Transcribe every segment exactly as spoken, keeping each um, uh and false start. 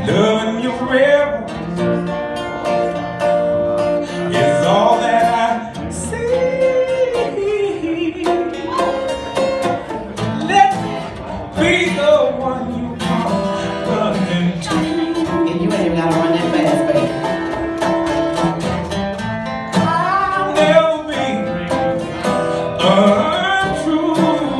Loving you forever is all that I see. Let me be the one you are running to. And you ain't even gotta run that fast, baby. I'll never be untrue.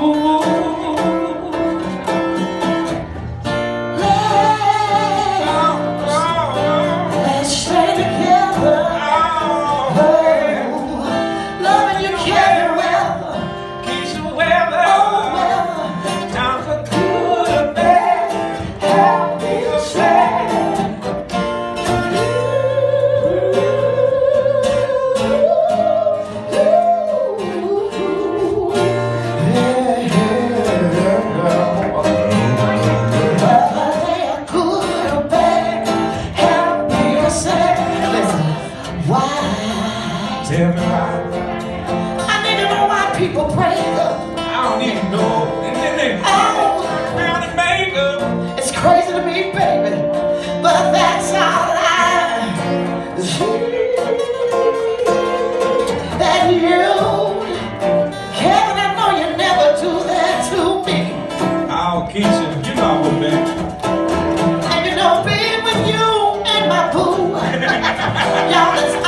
Let's stay together. Oh, loving you carry weather. Keeshea weather. Oh, weather. Times are good or bad, happy or sad. Tell me why. I need to know why people pray. I don't even know. And then they all around and make up. It's crazy to me, baby, but that's all I see. That you, Kevin, I know you never do that to me. Oh, Keeshea, you know what, man. And you know, being with you and my boo, y'all, it's